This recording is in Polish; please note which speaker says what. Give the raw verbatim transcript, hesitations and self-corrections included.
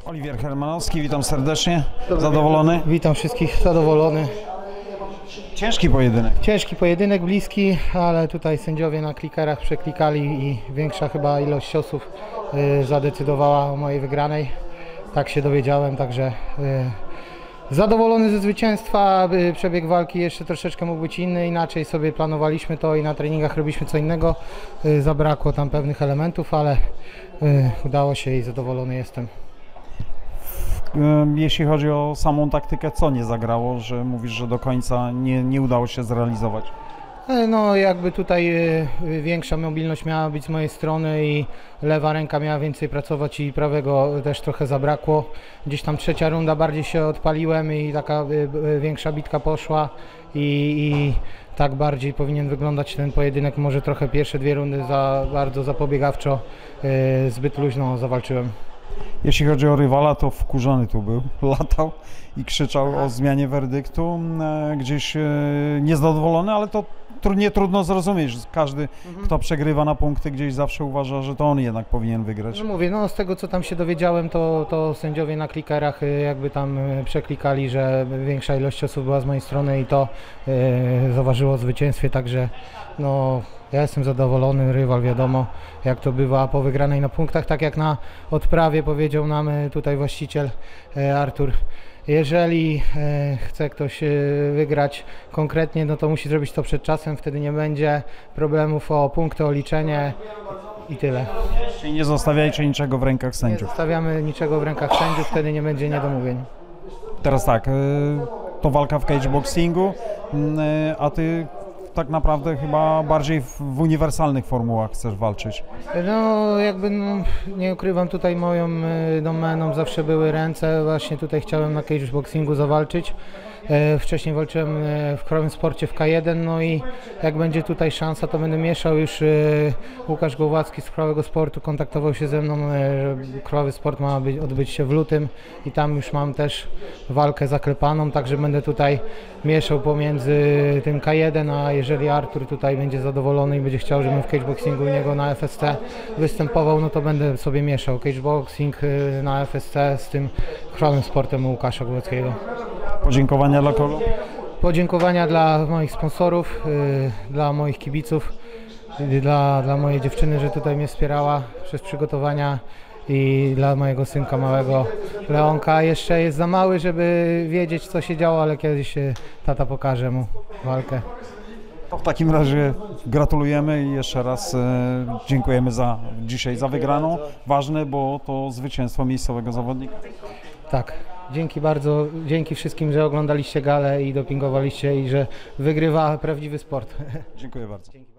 Speaker 1: Oliwier Hermanowski, witam serdecznie. Zadowolony?
Speaker 2: Witam wszystkich, zadowolony.
Speaker 1: Ciężki pojedynek.
Speaker 2: Ciężki pojedynek, bliski, ale tutaj sędziowie na klikerach przeklikali i większa chyba ilość ciosów y, zadecydowała o mojej wygranej. Tak się dowiedziałem, także y, zadowolony ze zwycięstwa. Y, przebieg walki jeszcze troszeczkę mógł być inny, inaczej sobie planowaliśmy to i na treningach robiliśmy co innego. Y, zabrakło tam pewnych elementów, ale y, udało się i zadowolony jestem.
Speaker 1: Jeśli chodzi o samą taktykę, co nie zagrało, że mówisz, że do końca nie, nie udało się zrealizować?
Speaker 2: No jakby tutaj większa mobilność miała być z mojej strony i lewa ręka miała więcej pracować i prawego też trochę zabrakło. Gdzieś tam trzecia runda bardziej się odpaliłem i taka większa bitka poszła i, i tak bardziej powinien wyglądać ten pojedynek. Może trochę pierwsze dwie rundy za bardzo zapobiegawczo, zbyt luźno zawalczyłem.
Speaker 1: Jeśli chodzi o rywala, to wkurzony tu był, latał i krzyczał o zmianie werdyktu, gdzieś niezadowolony, ale to nie trudno zrozumieć. Każdy, mhm. kto przegrywa na punkty, gdzieś zawsze uważa, że to on jednak powinien wygrać.
Speaker 2: No mówię, no z tego co tam się dowiedziałem, to, to sędziowie na klikerach jakby tam przeklikali, że większa ilość ciosów była z mojej strony i to e, zaważyło o zwycięstwie, także no ja jestem zadowolony, rywal wiadomo jak to bywa po wygranej na punktach, tak jak na odprawie powiedział nam tutaj właściciel e, Artur. Jeżeli e, chce ktoś e, wygrać konkretnie, no to musi zrobić to przed czasem, wtedy nie będzie problemów o punkty, o liczenie i tyle.
Speaker 1: Czyli nie zostawiajcie niczego w rękach sędziów.
Speaker 2: Nie zostawiamy niczego w rękach sędziów, wtedy nie będzie niedomówień.
Speaker 1: Teraz tak, to walka w cageboxingu, a ty tak naprawdę chyba bardziej w, w uniwersalnych formułach chcesz walczyć.
Speaker 2: No jakby no, nie ukrywam, tutaj moją y, domeną zawsze były ręce, właśnie tutaj chciałem na cageboxingu zawalczyć. E, wcześniej walczyłem w krwawym sporcie w K jeden, no i jak będzie tutaj szansa, to będę mieszał. Już e, Łukasz Głowacki z krwawego sportu kontaktował się ze mną, e, krwawy sport ma być, odbyć się w lutym i tam już mam też walkę zaklepaną, także będę tutaj mieszał pomiędzy tym K jeden, a jeżeli Artur tutaj będzie zadowolony i będzie chciał, żebym w cageboxingu u niego na F S C występował, no to będę sobie mieszał cageboxing na F S C z tym krwawym sportem u Łukasza Głowackiego.
Speaker 1: Podziękowania dla kogo?
Speaker 2: Podziękowania dla moich sponsorów, yy, dla moich kibiców, yy, dla, dla mojej dziewczyny, że tutaj mnie wspierała przez przygotowania i dla mojego synka małego Leonka. Jeszcze jest za mały, żeby wiedzieć co się działo, ale kiedyś yy, tata pokaże mu walkę.
Speaker 1: To w takim razie gratulujemy i jeszcze raz e, dziękujemy za dzisiaj za wygraną. Ważne, bo to zwycięstwo miejscowego zawodnika.
Speaker 2: Tak. Dzięki bardzo, dzięki wszystkim, że oglądaliście galę i dopingowaliście i że wygrywa prawdziwy sport.
Speaker 1: Dziękuję bardzo.